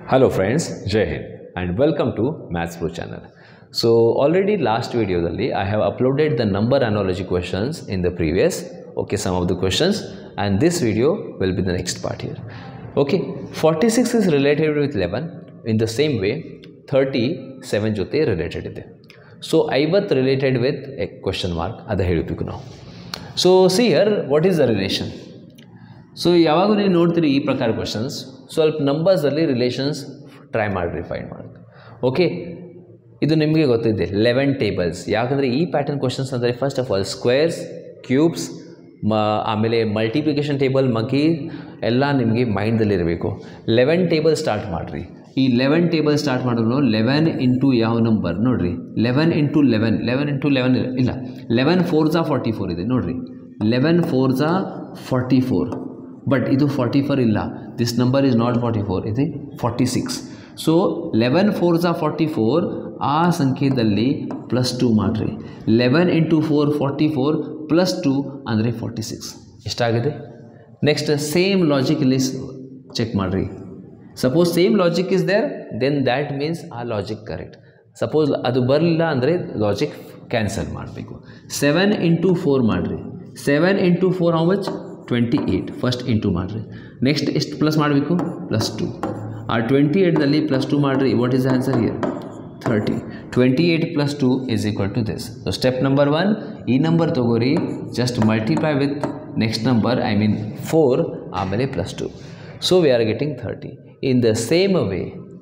Hello friends, Jai Hind and welcome to Maths Pro channel. So already last video I have uploaded the number analogy questions in the previous, some of the questions, and this video will be the next part here. 46 is related with 11 in the same way 37 jote related ide. So 50 related with a question mark adu helbeku now. So see here, what is the relation? So ಯಾವಾಗ ನೀವು ನೋಡ್ತೀರಿ ಈ ಪ್ರಕಾರ questions ಸ್ವಲ್ಪ ನಂಬರ್ಸಲ್ಲಿ relations try ಮಾಡಿರಿ find ಮಾಡೋದು. Okay, ಇದು ನಿಮಗೆ ಗೊತ್ತಿದೆ 11 ಟೇಬಲ್ಸ್. ಯಾಕಂದರೆ ಈ ಪ್ಯಾಟರ್ನ್ ಕ್ವಶನ್ಸ್ ಅಂದರೆ first of all squares, cubes, ಆಮೇಲೆ ಮಲ್ಟಿಪ್ಲಿಕೇಶನ್ ಟೇಬಲ್, ಮಗಿ ಎಲ್ಲ ನಿಮಗೆ ಮೈಂಡಲ್ಲಿರಬೇಕು. 11 ಟೇಬಲ್ ಸ್ಟಾರ್ಟ್ ಮಾಡಿರಿ. ಈ 11 ಟೇಬಲ್ ಸ್ಟಾರ್ಟ್ ಮಾಡಿದ್ರು 11 ಇಂಟು ಯಾವ ನಂಬರ್ ನೋಡಿರಿ, 11 ಇಂಟು 11 ಇಲ್ಲ, 11 4 44 ಇದೆ ನೋಡಿರಿ, 11 4 44. ಬಟ್ ಇದು 44 ಇಲ್ಲ, ದಿಸ್ ನಂಬರ್ ಇಸ್ ನಾಟ್ 44, ಇದು 46. ಸೊ 11 4 44, ಆ ಸಂಖ್ಯೆಯಲ್ಲಿ +2 ಮಾಡಿರಿ. 11 ಇಂಟು 4 44 +2 ಅಂದರೆ 46 ಎಷ್ಟಾಗಿದೆ. ನೆಕ್ಸ್ಟ್ ಸೇಮ್ ಲಾಜಿಕ್ ಇಲ್ಲಿ ಚೆಕ್ ಮಾಡಿರಿ. Suppose same logic is there, then that means ಆ ಲಾಜಿಕ್ ಕರೆಕ್ಟ್. ಸಪೋಸ್ ಅದು ಬರಲಿಲ್ಲ ಅಂದರೆ ಲಾಜಿಕ್ ಕ್ಯಾನ್ಸಲ್ ಮಾಡಬೇಕು. 7 ಇಂಟು 4 ಮಾಡಿರಿ. 7 into 4 how much? 28. First into ಮಾಡಿರಿ. ನೆಕ್ಸ್ಟ್ ಎಷ್ಟು ಪ್ಲಸ್ ಮಾಡಬೇಕು? +2. ಆ 28ದಲ್ಲಿ +2 ಮಾಡಿರಿ. What is the answer here? 30. 28 + 2 is equal to this. So step number 1, ಈ ನಂಬರ್ ತೊಗೋರಿ, just multiply with next number, I mean 4, ಆಮೇಲೆ +2. So we are getting 30. In the same way,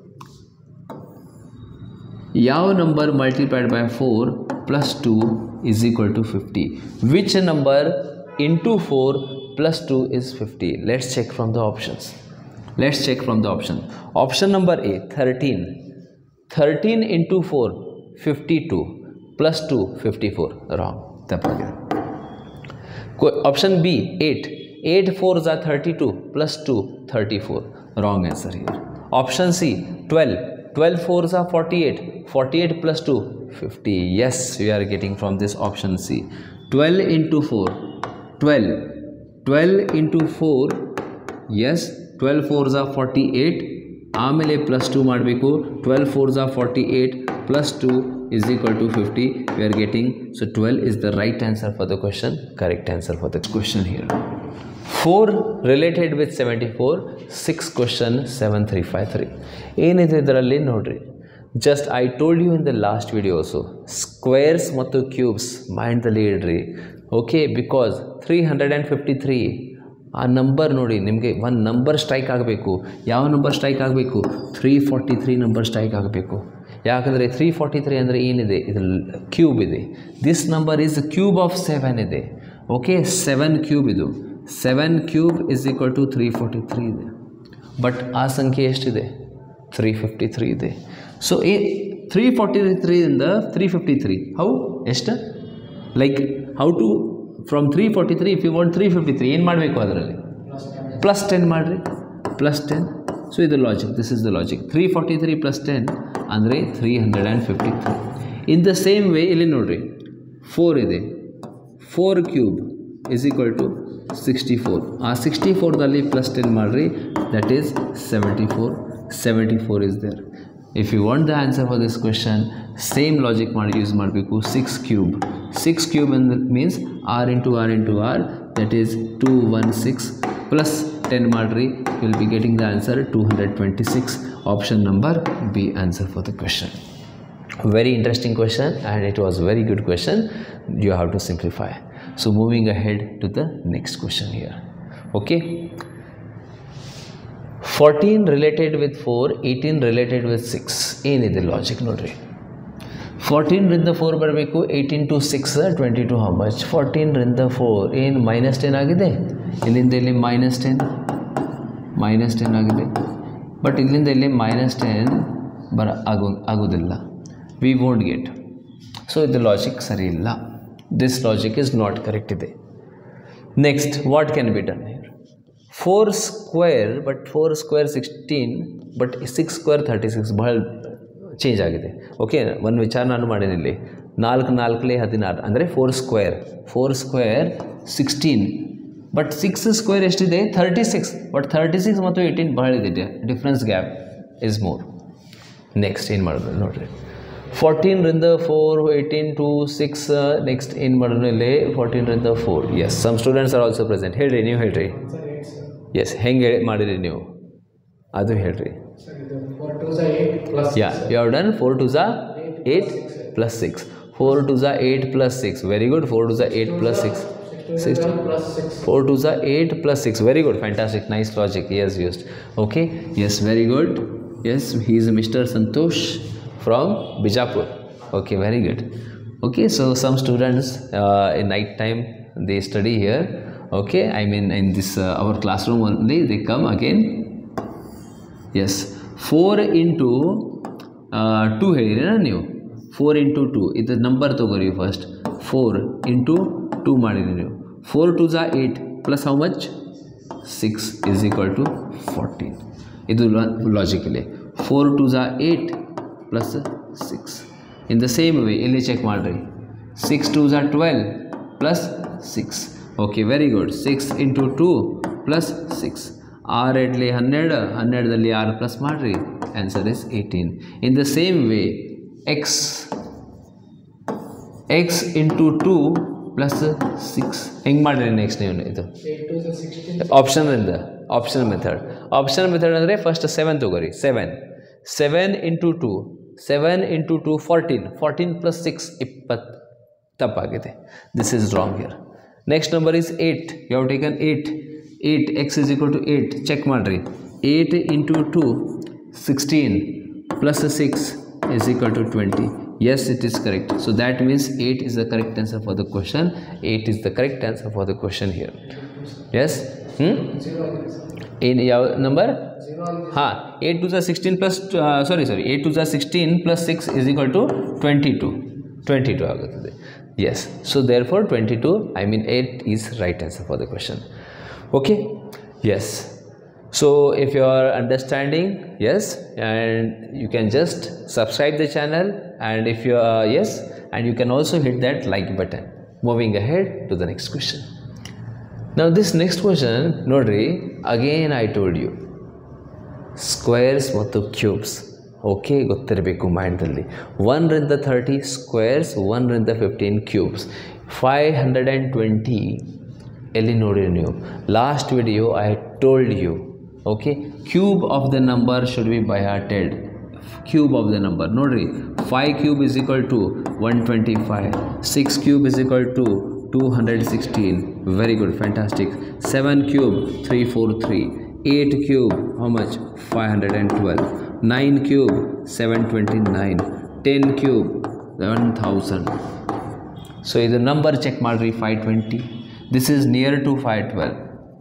ಯಾವ number multiplied by 4 + 2 is equal to 50? Which number into 4 plus 2 is 50? Let's check from the options. Option number A, 13. 13 into 4, 52, plus 2, 54. Wrong. Option B, 8. 8 4s are 32, plus 2, 34. Wrong answer here. Option C, 12. 12 4s are 48. 48 plus 2, 50. Yes, we are getting from this option C. 12 into 4. 12 into 4, yes, 12 4s are 48, ಆಮೇಲೆ +2 ಮಾಡಬೇಕು. 12 4s are 48 plus 2 is equal to 50. We are getting, so 12 is the right answer for the question, correct answer for the question here. 4 related with 74, 6 question 7353. ಏನಿದೆ ಇದರಲ್ಲಿ ನೋಡ್ರಿ. Just I told you in the last video also, squares ಮತ್ತು cubes ಮೈಂಡಲ್ಲಿ ಇಡ್ರಿ. Okay, because 353 ಆ number ನೋಡಿ, ನಿಮಗೆ ಒಂದು ನಂಬರ್ ಸ್ಟ್ರೈಕ್ ಆಗಬೇಕು. ಯಾವ ನಂಬರ್ ಸ್ಟ್ರೈಕ್ ಆಗಬೇಕು? 343 ನಂಬರ್ ಸ್ಟ್ರೈಕ್ ಆಗಬೇಕು. ಯಾಕಂದರೆ 343 ಅಂದರೆ ಏನಿದೆ? ಇದು ಕ್ಯೂಬ್ ಇದೆ. This number is cube of 7 ಇದೆ. ಓಕೆ, 7 ಕ್ಯೂಬ್ ಇದು. 7 ಕ್ಯೂಬ್ ಇಸ್ ಈಕ್ವಲ್ ಟು 343 ಇದೆ. ಬಟ್ ಆ ಸಂಖ್ಯೆ ಎಷ್ಟಿದೆ? 353 ಇದೆ. ಸೊ 343 ಇಂದ 353 ಹೌ ಎಷ್ಟು? Like how to from 343 if you want 353 ಏನು ಮಾಡಬೇಕು? ಅದರಲ್ಲಿ +10 ಮಾಡಿರಿ, +10. ಸೊ ಇದು logic, this is the logic. 343 + 10 ಅಂದರೆ 353. ಇನ್ ದ ಸೇಮ್ ವೇ ಇಲ್ಲಿ ನೋಡಿರಿ, 4 ಇದೆ. 4 ಕ್ಯೂಬ್ ಇಸ್ ಈಕ್ವಲ್ ಟು 64. ಆ 64ದಲ್ಲಿ +10 ಮಾಡಿರಿ, that is 74. 74 is there. If you want the answer for this question, same logic use ಮಾಡಬೇಕು. 6 cube. 6 cube means r into r into r, that is 216 plus 10 ಮಾಡಿರಿ, you will be getting the answer 226. Option number B answer for the question. Very interesting question and it was very good question. You have to simplify. So moving ahead to the next question here. Okay. 14 related with 4, 18 related with 6. ಏನಿದೆ logic ನೋಡ್ರಿ. 14 ರಿಂದ 4 ಬರಬೇಕು. 18 to 6 22. How much? 14 ರಿಂದ 4 ಏನು -10 ಆಗಿದೆ. ಇಲ್ಲಿಂದ ಇಲ್ಲಿ -10 ಆಗಿದೆ. ಬಟ್ ಇಲ್ಲಿಂದ ಇಲ್ಲಿ -10 ಆಗೋದಿಲ್ಲ. We won't get. ಸೊ ಇದು ಲಾಜಿಕ್ ಸರಿ ಇಲ್ಲ. This logic is not correct ಇದೆ. Next, what can be done here? 4 square, but 4 square 16, but 6 square 36. ಬಹಳ ಚೇಂಜ್ ಆಗಿದೆ. ಓಕೆ, ಒಂದು ವಿಚಾರ ನಾನು ಮಾಡೀನಿ ಇಲ್ಲಿ. 4 4 16 ಅಂದರೆ 4 ಸ್ಕ್ವೇರ್ 16, ಬಟ್ 6 ಸ್ಕ್ವೇರ್ ಎಷ್ಟಿದೆ? 36. ಬಟ್ 36 ಮತ್ತು 18 ಬಹಳ ಇದೆ difference gap. is more. Next in ಮಾಡಿದ್ರೆ ನೋಡ್ರಿ 14 ರಿಂದ 4, 18 to 6 next in ಮಾಡಿದ್ರೆ 14 ರಿಂದ 4. Yes, some students are also present. ಹೇಳ್ರಿ ನೀವು ಹೇಳ್ರಿ. Yes, ಹೆಂಗೆ ಮಾಡಿರಿ ನೀವು ಅದು ಹೇಳ್ರಿ. 4 2s are 8 plus 6. Yeah, you have done 4 2s are 8 plus 6. 4 2s are 8 plus 6. Very good. 4 2s are 8 plus 6. 16 plus 6. 4 2s are 8 plus 6. Very good. Fantastic. Nice logic. Yes, used. Okay. Yes, very good. Yes, he is Mr. Santosh from Bijapur. Okay, very good. Okay, so some students in night time they study here. Okay, I mean in this our classroom only they come again. Yes, 4 into 2 ಹೇಳಿರಿ ನಾ ನೀವು 4 into 2 ಇದು number ತಗೋರಿ first 4 into 2 ಮಾಡಿರಿ ನೀವು 4 2s are 8 plus how much 6 is equal to 14. ಇದು logically 4 2s are 8 plus 6. In the same way ಇಲ್ಲಿ check ಮಾಡಿರಿ 6 2s are 12 plus 6. Okay, very good. 6 into 2 plus 6. 6 8 12, 12ದಲ್ಲಿ 6 ಪ್ಲಸ್ ಮಾಡಿರಿ, answer is 18. In the same way x into 2 plus 6 ಹೆಂಗೆ ಮಾಡಿರಿ next ನೀವು ಇದು optional method ಅಂದರೆ ಫಸ್ಟ್ 7 ತಗೋರಿ 7 into 2 14 plus 6 20 ತಪ್ಪಾಗಿದೆ. This is wrong here. Next number is 8. You have taken 8 x is equal to 8. Check ಮಾಡಿರಿ 8 into 2 16 plus 6 is equal to 20. Yes, it is correct. So that means 8 is the correct answer for the question. 8 is the correct answer for the question here. Yes? In your number? 8 to the 16 plus 8 to the 16 plus 6 is equal to 22 ಆಗುತ್ತದೆ. Yes, so therefore 22, I mean 8 is right answer for the question. Okay, yes. So if you are understanding, yes, and you can just subscribe the channel, and if you are yes, and you can also hit that like button. Moving ahead to the next question. Now this next question, nodri, again I told you squares ಮತ್ತು cubes. Okay, ಗೊತ್ತಿರಬೇಕು ಮೈಂಡಲ್ಲಿ. 1 ರಿಂದ 30 squares, 1 ರಿಂದ 15 cubes. 520 ಎಲ್ಲಿ ನೋಡಿರಿ ನೀವು? Last video I told you. Okay, cube of the number should be by hearted. Cube of the number ನೋಡಿರಿ. 5 cube is equal to 125. 6 cube is equal to 216. Very good, fantastic. 7 cube 343. 8 cube, how much? 512. 9 cube, 729. 10 cube, 1000. So the number check madri 520. This is near to 512.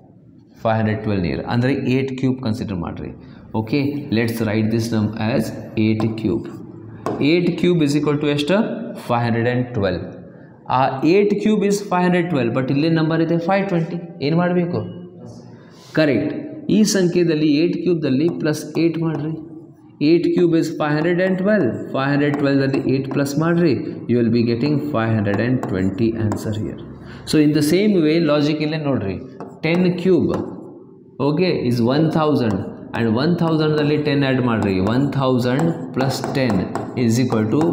512 near. Andre 8 cube consider madri. Okay, let's write this number as 8 cube. 8 cube is equal to ಎಷ್ಟು? 512. 8 cube is 512, but ಇಲ್ಲಿ number ಇದೆ 520. ಏನು ಮಾಡಬೇಕು? Correct. ಈ ಸಂಖ್ಯೆಯಲ್ಲಿ 8 ಕ್ಯೂಬ್ದಲ್ಲಿ plus 8 ಮಾಡಿರಿ. 8 cube is 512. 512ದಲ್ಲಿ 8 plus ಮಾಡಿರಿ. You will be getting 520 answer here. So in the same way logic ಇಲ್ಲೇ ನೋಡಿರಿ. 10 ಕ್ಯೂಬ್ ಓಕೆ ಇಸ್ 1000 ಆ್ಯಂಡ್ 1000ದಲ್ಲಿ 10 ಆ್ಯಡ್ ಮಾಡಿರಿ. 1000 plus 10 is equal to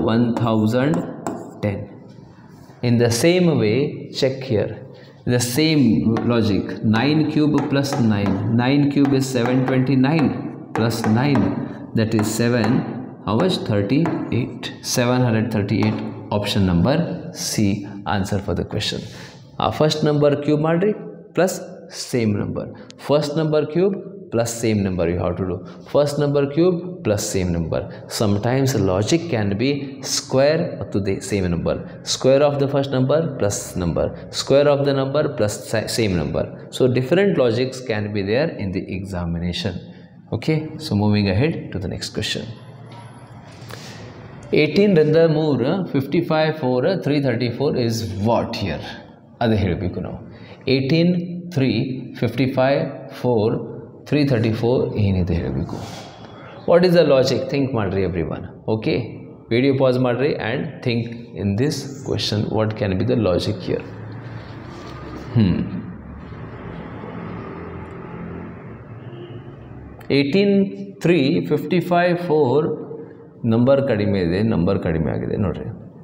1010. In the same way, check here. The same logic. 9 cube plus 9. 9 cube is 729 plus 9. That is 7. How much? 38. 738. Option number C. Answer for the question. First number cube madri plus same number. First number cube plus same number you have to do. First number cube plus same number. Sometimes logic can be square to the same number. Square of the first number plus number. Square of the number plus same number. So different logics can be there in the examination. Okay, so moving ahead to the next question. 18 ರಿಂದ 3 55 4 334 is what here? ಅದು ಹೇಳಬೇಕು ನಾವು. 18 3 55 4 334 ಏನಿದೆ ಹೇಳಬೇಕು. What is the logic? Think ಮಾಡಿರಿ every one. Okay, video pass ಮಾಡಿರಿ and think in this question what can be the logic here. 18 3 55 4 number ಕಡಿಮೆ ಇದೆ, ನಂಬರ್ ಕಡಿಮೆ ಆಗಿದೆ ನೋಡಿರಿ.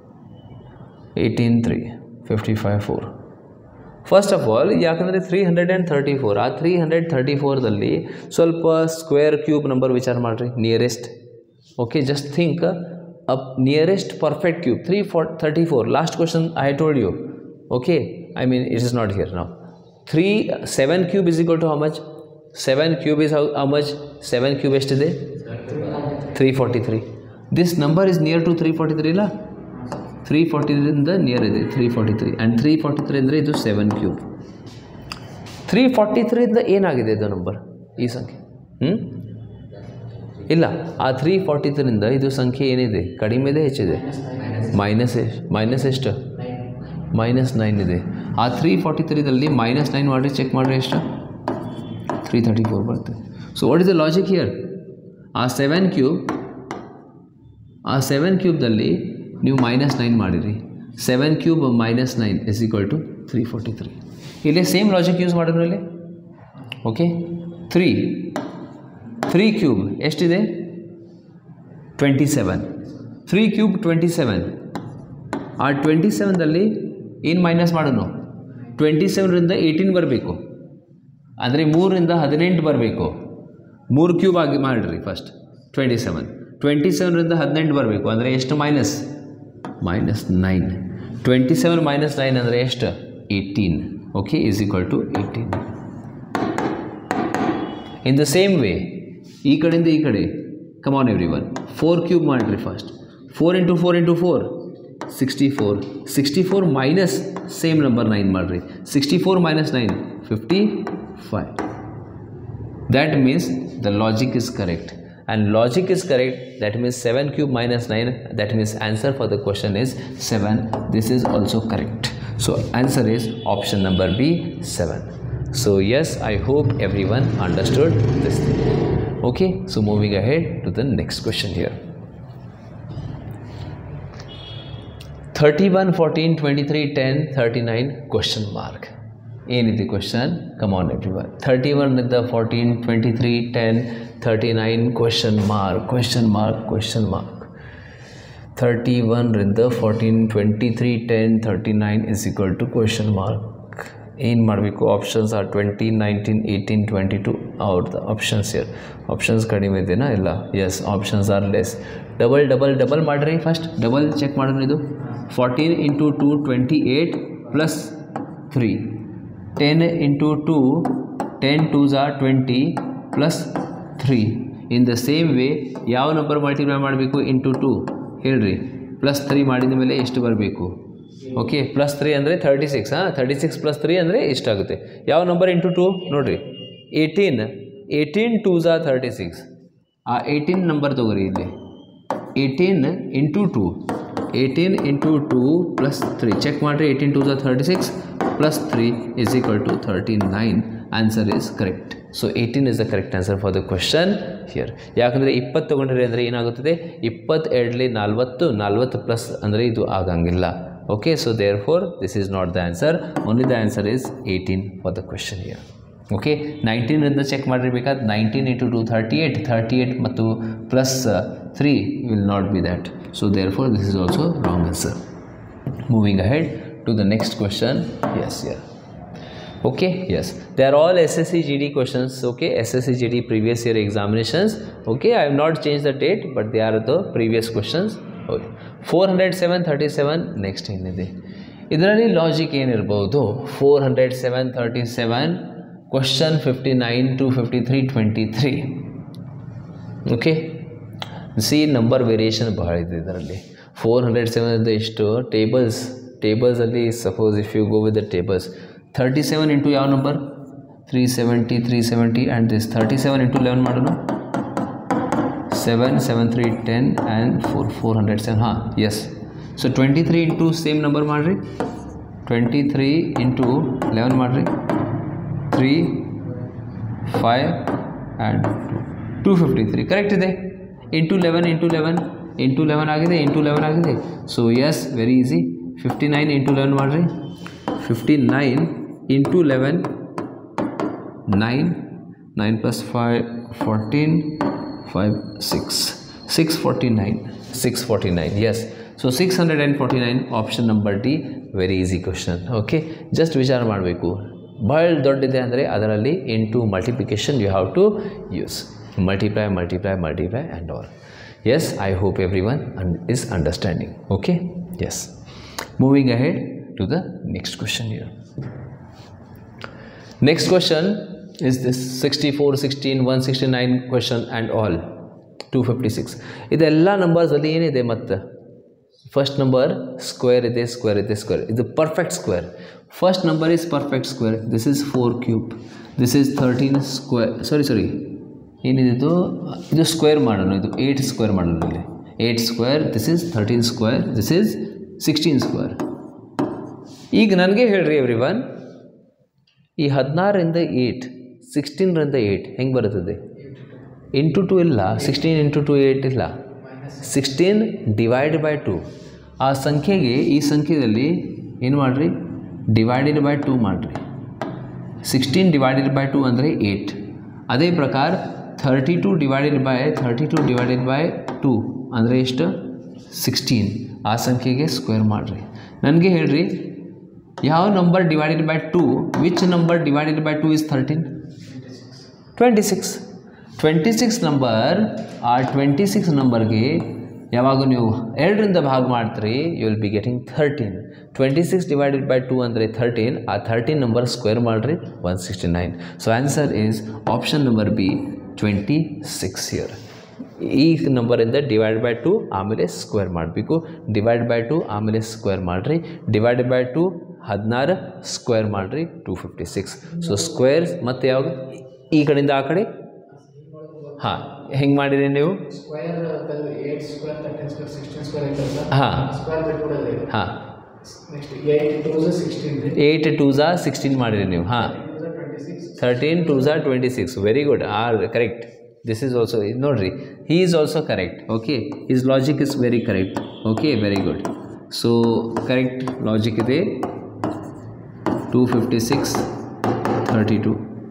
18 3 55 4. ಫಸ್ಟ್ ಆಫ್ ಆಲ್ ಯಾಕಂದರೆ 334 ಆ 334ದಲ್ಲಿ ಸ್ವಲ್ಪ ಸ್ಕ್ವೇರ್ ಕ್ಯೂಬ್ ನಂಬರ್ ವಿಚಾರ ಮಾಡಿರಿ, nearest. Okay, just think up nearest perfect cube 334. Last question I told you. Okay, I mean it is not here ನಾವು. 7 cube is equal to how much? 7 cube is how much? 7 cube ಎಷ್ಟಿದೆ? 343. This number is near to 343 ಇಲ್ಲ? 343ರಿಂದ near ಇದೆ 343 and 343 ಅಂದರೆ ಇದು 7 cube. 343ರಿಂದ ಏನಾಗಿದೆ ಇದು number, ಈ ಸಂಖ್ಯೆ? ಇಲ್ಲ, ಆ 343ರಿಂದ ಇದು ಸಂಖ್ಯೆ ಏನಿದೆ? ಕಡಿಮೆ ಇದೆ, ಹೆಚ್ಚಿದೆ? ಮೈನಸ್ ಎಷ್ಟು? -9 ಇದೆ. ಆ 343ದಲ್ಲಿ -9 ಮಾಡಿರಿ, ಚೆಕ್ ಮಾಡಿರಿ ಎಷ್ಟು? 334 ಬರ್ತದೆ. So what is the logic here? ಆ 7 ಕ್ಯೂಬ್ದಲ್ಲಿ ನೀವು -9 ಮಾಡಿರಿ. 7 ಕ್ಯೂಬ್ -9 ಇಸ್ ಈಕ್ವಲ್ ಟು 343. ಇಲ್ಲಿ ಸೇಮ್ ಲಾಜಿಕ್ ಯೂಸ್ ಮಾಡಿದ್ರು ಇಲ್ಲಿ. ಓಕೆ, 3 ಕ್ಯೂಬ್ ಎಷ್ಟಿದೆ? 27. 3 ಕ್ಯೂಬ್ 27. ಆ 27ದಲ್ಲಿ ಏನು ಮೈನಸ್ ಮಾಡೋಣ? 27ರಿಂದ 18 ಬರಬೇಕು, ಅಂದರೆ 3ರಿಂದ 18 ಬರಬೇಕು. 3 ಕ್ಯೂಬ್ ಆಗಿ ಮಾಡಿರಿ ಫಸ್ಟ್. 27ರಿಂದ 18 ಬರಬೇಕು, ಅಂದರೆ ಎಷ್ಟು? -9. 27 - 9 ಅಂದರೆ ಎಷ್ಟು? 18. Okay, is equal to 18. In the same way ಈ ಕಡೆಯಿಂದ ಈ ಕಡೆ come on everyone. 4 cube ಮಾಡಿರಿ ಫಸ್ಟ್. 4 × 4 × 4 64. 64 ಮೈನಸ್ ಸೇಮ್ ನಂಬರ್ 9 ಮಾಡಿರಿ. 64 - 9 55. That means the logic is correct. And logic is correct, that means 7 cube minus 9, that means answer for the question is 7. This is also correct. So answer is option number B, 7. So yes, I hope everyone understood this thing. Okay, so moving ahead to the next question here. 31 14 23 10 39 question mark. ಏನಿದೆ question? Come on everyone. 31 14 23 10 39 question mark. 31 14 23 10 39 is equal to question mark. ಏನು ಮಾಡಬೇಕು? Options are 20 19 18 22 out the options here. Options ಕಡಿಮೆ ಇದೆನಾ? ಇಲ್ಲ. Yes, options are less. Double ಮಾಡಿರಿ first. Double check ಮಾಡೋಣ. ಇದು 14 × 2 28 plus 3. 10 × 2 10 2s are 20 plus 3. In the same way ಯಾವ number multiply ಮಾಡಬೇಕು? ಇಂಟು 2 ಹೇಳ್ರಿ. ಪ್ಲಸ್ 3 ಮಾಡಿದ ಮೇಲೆ ಎಷ್ಟು ಬರಬೇಕು? ಓಕೆ, ಪ್ಲಸ್ 3 ಅಂದರೆ 36. 36 ಪ್ಲಸ್ 3 ಅಂದರೆ ಎಷ್ಟಾಗುತ್ತೆ? ಯಾವ ನಂಬರ್ ಇಂಟು 2 ನೋಡಿರಿ. 18 2s are 36. ಆ 18 ನಂಬರ್ ತೊಗೊರಿ ಇಲ್ಲಿ. 18 × 2 18 × 2 ಪ್ಲಸ್ 3 ಚೆಕ್ ಮಾಡಿರಿ. 18 2s are 36 plus 3 is equal to 39. Answer is correct. So 18 is the correct answer for the question here. ಯಾಕಂದರೆ 20 ತೊಗೊಂಡ್ರೆ ಅಂದರೆ ಏನಾಗುತ್ತದೆ? 22 40 40 ಪ್ಲಸ್ ಅಂದರೆ ಇದು ಆಗಂಗಿಲ್ಲ. Okay, so therefore this is not the answer. Only the answer is 18 for the question here. Okay, 19 check ಮಾಡಿರ್ಬೇಕಾದ್ರೆ 19 × 2 38 38 ಮತ್ತು plus 3 will not be that. So therefore this is also wrong answer. Moving ahead to the next question. Yes, yeah. Okay, yes, they are all SSC GD questions. Okay, SSC GD previous year examinations. Okay, I have not changed the date, but they are the previous questions. Okay, 407 37 next ಏನಿದೆ? ಇದರಲ್ಲಿ logic ಏನಿರಬಹುದು? 407 37 question 59 to 53 23. Okay, see number variation ಬಹಳ ಇದೆ ಇದರಲ್ಲಿ. 407 ಎಷ್ಟು? Tables ಅಲ್ಲಿ suppose if you go with the tables 37 into ಯಾವ number? 370 and this 37 into 11 ಮಾಡೋಣ. 7 7 3 10 ಆ್ಯಂಡ್ 407. ಹಾಂ, yes. So 23 into same number ಮಾಡಿರಿ. 23 ಇಂಟು 11 ಮಾಡಿರಿ. 3 5 ಆ್ಯಂಡ್ 253 ಕರೆಕ್ಟ್ ಇದೆ. ಇಂಟು 11 ಆಗಿದೆ. ಇಂಟು 11 ಆಗಿದೆ. So yes, very easy. 59 into 11 ಮಾಡಿರಿ. 59 into 11 9 9 plus 5 649. Yes. So 649 option number D. Very easy question. Okay, just ವಿಚಾರ ಮಾಡಬೇಕು. ಭಾಳ ದೊಡ್ಡದಿದೆ ಅಂದರೆ ಅದರಲ್ಲಿ into multiplication you have to use multiply and all. Yes, I hope everyone is understanding. Okay, yes. Moving ahead to the next question here. Next question is this 64, 16, 169 question and all 256. ಇದೆಲ್ಲ ನಂಬರ್ಸಲ್ಲಿ ಏನಿದೆ ಮತ್ತು first number square ಇದೆ. ಇದು perfect square. First number is perfect square. This is 4 cube. This is 13 square. Sorry ಏನಿದು, ಇದು square ಮಾಡೋಣ. ಇದು 8 square ಮಾಡೋಣ. ಇಲ್ಲಿ 8 square. This is 13 square. This is 16 square. ಈಗ ನನಗೆ ಹೇಳ್ರಿ ಎವ್ರಿ ಒನ್, ಈ 16ರಿಂದ 8, 16ರಿಂದ 8 ಹೆಂಗೆ ಬರುತ್ತದೆ? ಇಂಟು 2 ಇಲ್ಲ. 16 ಇಂಟು 2 8 ಇಲ್ಲ. 16 ಡಿವೈಡ್ ಬೈ 2. ಆ ಸಂಖ್ಯೆಗೆ ಈ ಸಂಖ್ಯೆಯಲ್ಲಿ ಏನು ಮಾಡಿರಿ? ಡಿವೈಡೆಡ್ ಬೈ 2 ಮಾಡಿರಿ. 16 ಡಿವೈಡೆಡ್ ಬೈ 2 ಅಂದರೆ 8. ಅದೇ ಪ್ರಕಾರ 32 ಡಿವೈಡೆಡ್ ಬೈ 2 ಅಂದರೆ ಎಷ್ಟು? 16. ಆ ಸಂಖ್ಯೆಗೆ ಸ್ಕ್ವೇರ್ ಮಾಡಿರಿ. ನನಗೆ ಹೇಳ್ರಿ, ಯಾವ number divided by 2, which number divided by 2 is 13? 26 number. ಆ 26 ನಂಬರ್ಗೆ ಯಾವಾಗ ನೀವು 2ರಿಂದ ಭಾಗ ಮಾಡ್ತೀರಿ, you will be getting 13. 26 divided by 2 ಅಂದರೆ 13. ಆ 13 ನಂಬರ್ ಸ್ಕ್ವೇರ್ ಮಾಡಿರಿ, 169. So answer is option number B, 26 here. ಈ ನಂಬರಿಂದ ಡಿವೈಡ್ ಬೈ 2 ಆಮೇಲೆ ಸ್ಕ್ವೇರ್ ಮಾಡಬೇಕು. ಡಿವೈಡ್ ಬೈ 2 ಆಮೇಲೆ ಸ್ಕ್ವೇರ್ ಮಾಡಿರಿ. ಡಿವೈಡ್ ಬೈ 2 16 ಸ್ಕ್ವೇರ್ ಮಾಡಿರಿ, 256. ಸೊ ಸ್ಕ್ವೇರ್ ಮತ್ತು ಯಾವಾಗ ಈ ಕಡೆಯಿಂದ ಆ ಕಡೆ ಹಾಂ ಹೆಂಗೆ ಮಾಡಿರಿ ನೀವು? ಹಾಂ 8 2s 16 ಮಾಡಿರಿ ನೀವು. ಹಾಂ 13 2s 26. Very good. Correct. This is also ನೋಡ್ರಿ, he is also correct. Okay, his logic is very correct. Okay, very good. So correct logic ಇದೆ. 256 32.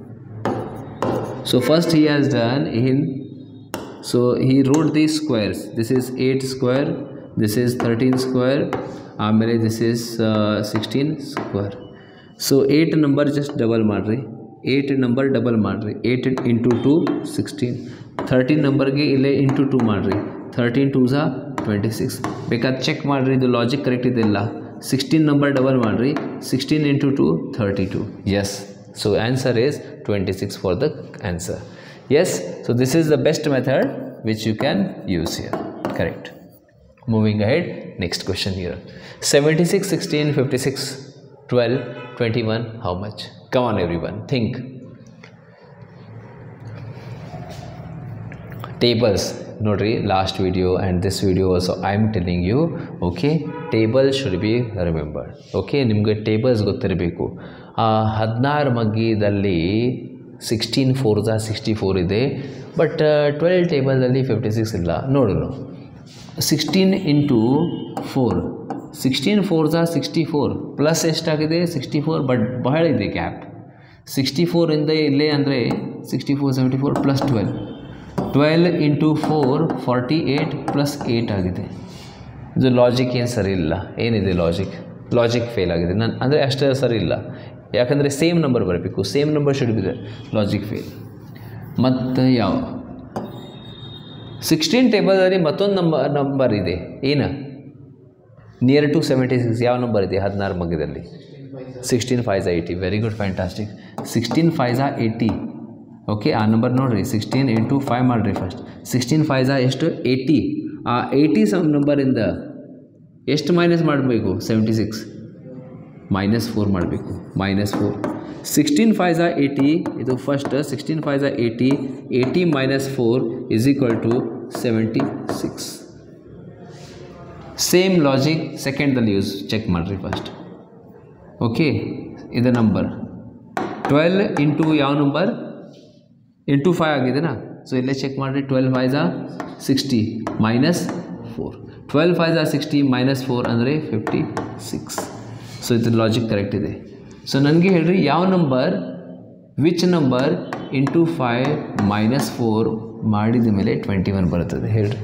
So first he has done so he wrote these squares. This is 8 square, this is 13 square, this is 16 square. So 8 number just double madri. 8 number double madri. 8 into 2 16. 13 number ge ille into 2 madri. 13 2s 26. Because check madri, the logic correct idella. 16 number double madri. 16 into 2 32. Yes. So answer is 26 for the answer. Yes. So this is the best method which you can use here. Correct. Moving ahead, next question here. 76, 16, 56, 12, 21, how much? Come on everyone, think. Tables. Notary, last video and this video also I am telling you, okay, table should be remembered. Okay, ನಿಮಗೆ tables ಗೊತ್ತಿರಬೇಕು. 16 ಮಗ್ಗಿದಲ್ಲಿ 16 4s 64 ಇದೆ, but 12 ಟೇಬಲ್ದಲ್ಲಿ 56 ಇಲ್ಲ. ನೋಡೋಣ. 16 into 4, 16 4s 64 plus ಎಷ್ಟಾಗಿದೆ? 64. But ಬಹಳ ಇದೆ gap. 64 ಇಂದ ಇಲ್ಲೇ ಅಂದರೆ 64 74 ಪ್ಲಸ್ 12 ಇಂಟು 4 48 ಪ್ಲಸ್ 8 ಆಗಿದೆ. ಇದು ಲಾಜಿಕ್ ಏನು ಸರಿ ಇಲ್ಲ. ಏನಿದೆ ಲಾಜಿಕ್ ಫೇಲ್ ಆಗಿದೆ. ನಾನು ಅಂದರೆ ಅಷ್ಟೇ ಸರಿ ಇಲ್ಲ. ಯಾಕಂದರೆ ಸೇಮ್ ನಂಬರ್ ಬರಬೇಕು. Same number should be the logic fail. ಮತ್ತು ಯಾವ 16 ಟೇಬಲಲ್ಲಿ ಮತ್ತೊಂದು ನಂಬರ್ ಇದೆ. ಏನು? Near to 76. ಯಾವ ನಂಬರ್ ಇದೆ 16 ಮಧ್ಯದಲ್ಲಿ? 16 5s 80. Very good, fantastic. 16 5s 80. ಓಕೆ, ಆ ನಂಬರ್ ನೋಡಿರಿ. 16 ಇಂಟು 5 ಮಾಡಿರಿ ಫಸ್ಟ್. 16 5s ಎಷ್ಟು? 80. ಆ 80 ನಂಬರಿಂದ ಎಷ್ಟು ಮೈನಸ್ ಮಾಡಬೇಕು? 76 -4 ಮಾಡಬೇಕು. -4. 16 5s 80. ಇದು first. 16 5s 80. 80 -4 is equal to 76. Same logic ಸೆಕೆಂಡ್ದಲ್ಲಿ ಯೂಸ್ ಚೆಕ್ ಮಾಡಿರಿ ಫಸ್ಟ್. ಓಕೆ, ಇದು ನಂಬರ್ 12 ಇಂಟು ಯಾವ ನಂಬರ್? ಇಂಟು 5 ಆಗಿದೆನಾ? ಸೊ ಇಲ್ಲೇ ಚೆಕ್ ಮಾಡಿರಿ. 12 5s 60 -4. 12 5s 60 -4 ಅಂದರೆ 56. ಸೊ ಇದು ಲಾಜಿಕ್ ಕರೆಕ್ಟ್ ಇದೆ. ಸೊ ನನಗೆ ಹೇಳ್ರಿ, ಯಾವ number, which number into 5 minus 4 ಮಾಡಿದ ಮೇಲೆ 21 ಬರುತ್ತದೆ ಹೇಳ್ರಿ.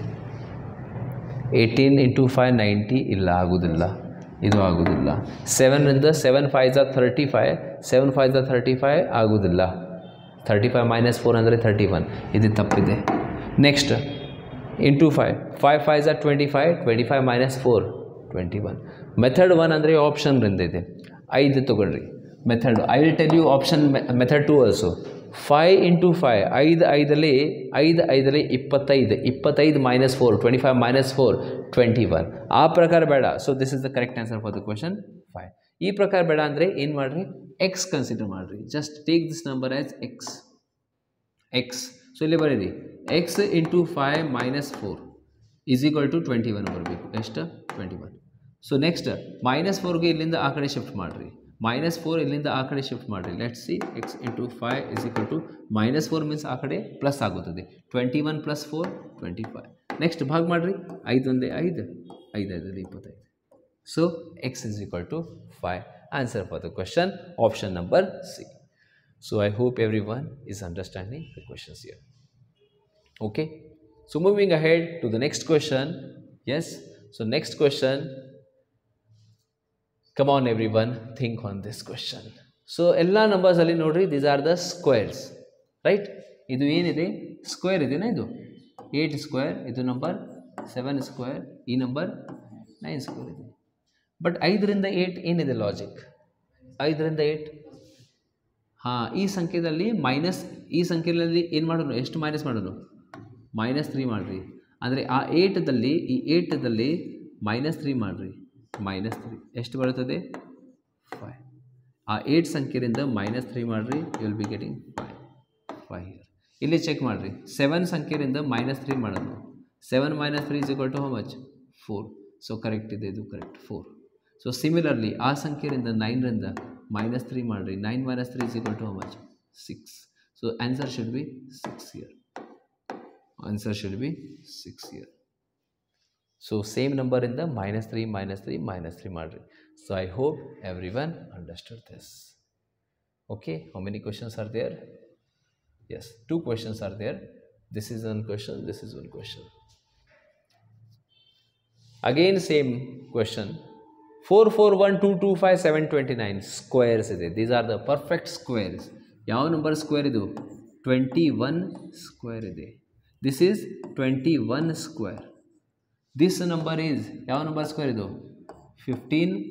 18 ಇಂಟು 5 90 ಇಲ್ಲ ಆಗೋದಿಲ್ಲ, ಇದು ಆಗೋದಿಲ್ಲ. 7ರಿಂದ 7 5 35, 7 5 35 ಆಗೋದಿಲ್ಲ. 35 ಮೈನಸ್ 4 ಅಂದರೆ 31, ಇದು ತಪ್ಪಿದೆ. Next into 5 5 5 25, 25 minus 4 21. ಮೆಥಡ್ 1 ಅಂದರೆ ಆಪ್ಷನ್ರಿಂದ ಇದೆ, 5 ತೊಗೊಳ್ರಿ. Method I will tell you option method 2 also. 5 into 5 5 5ರಲ್ಲಿ 25, 25 ಮೈನಸ್ 4 25 ಮೈನಸ್ 4 21. ಆ ಪ್ರಕಾರ ಬೇಡ. So this is the correct answer for the question 5. ಈ ಪ್ರಕಾರ ಬೇಡ ಅಂದರೆ ಏನು ಮಾಡಿರಿ, ಎಕ್ಸ್ ಕನ್ಸಿಡರ್ ಮಾಡಿರಿ. Just take this number as X. So ಇಲ್ಲಿ ಬರೀರಿ X into 5 minus 4 is equal to 21 ಬರಬೇಕು. ಎಷ್ಟು? 21. ಸೊ ನೆಕ್ಸ್ಟ್ ಮೈನಸ್ 4ಗೆ ಇಲ್ಲಿಂದ ಆ ಕಡೆ ಶಿಫ್ಟ್ ಮಾಡಿರಿ. ಮೈನಸ್ 4 ಇಲ್ಲಿಂದ ಆ ಕಡೆ ಶಿಫ್ಟ್ ಮಾಡಿರಿ. Let's see X into 5 is equal to minus 4 means ಆ ಕಡೆ ಪ್ಲಸ್ ಆಗುತ್ತದೆ. 21 ಪ್ಲಸ್ 4 25. ನೆಕ್ಸ್ಟ್ ಭಾಗ ಮಾಡಿರಿ. 5 ಒಂದೇ 5, 5 5 25. So X is equal to 5. Answer for the question option number C. So I hope everyone is understanding the questions here. Okay, so moving ahead to the next question. Yes, so next question, come on everyone, think on this question. So ella numbers alli nodri, these are the squares, right? Idu enide square idena, idu 8 square, idu number 7 square, ee number 9 square ide. But 5 ರಿಂದ 8 ಏನಿದೆ logic? 5 ರಿಂದ 8 ಈ ಸಂಖ್ಯೆಯಲ್ಲಿ minus, ಈ ಸಂಖ್ಯೆಯಲ್ಲಿ ಏನು ಮಾಡೋಣ, ಎಷ್ಟು ಮೈನಸ್ ಮಾಡೋಣ? -3 ಮಾಡಿರಿ. ಅಂದರೆ ಆ 8ದಲ್ಲಿ, ಈ 8ದಲ್ಲಿ -3 ಮಾಡಿರಿ. -3 ಎಷ್ಟು ಬರುತ್ತದೆ? 5. ಆ 8 ಸಂಖ್ಯೆಯಿಂದ -3 ಮಾಡಿರಿ, you will be getting 5 here. ಇಲ್ಲಿ ಚೆಕ್ ಮಾಡಿರಿ, 7 ಸಂಖ್ಯೆಯಿಂದ -3 ಮಾಡೋಣ. 7 - 3 is equal to how much? 4. So correct ಇದೆ, ಇದು ಕರೆಕ್ಟ್ 4. ಸೊ ಸಿಮಿಲರ್ಲಿ ಆ ಸಂಖ್ಯೆಯಿಂದ 9ರಿಂದ -3 ಮಾಡಿರಿ. 9 - 3 is equal to how much? 6. So answer should be 6 here. Answer should be 6 here. So same number in the -3 madri. So I hope everyone understood this. Okay, how many questions are there? Yes, 2 questions are there. This is one question, this is one question. Again same question. 4 4 1 2 2 5 7 29 squares ಇದೆ. These are the perfect squares. ಯಾವ number square ಇದು? 21 square ಇದೆ. This is 21 square. This number is ಯಾವ number square ಇದು? 15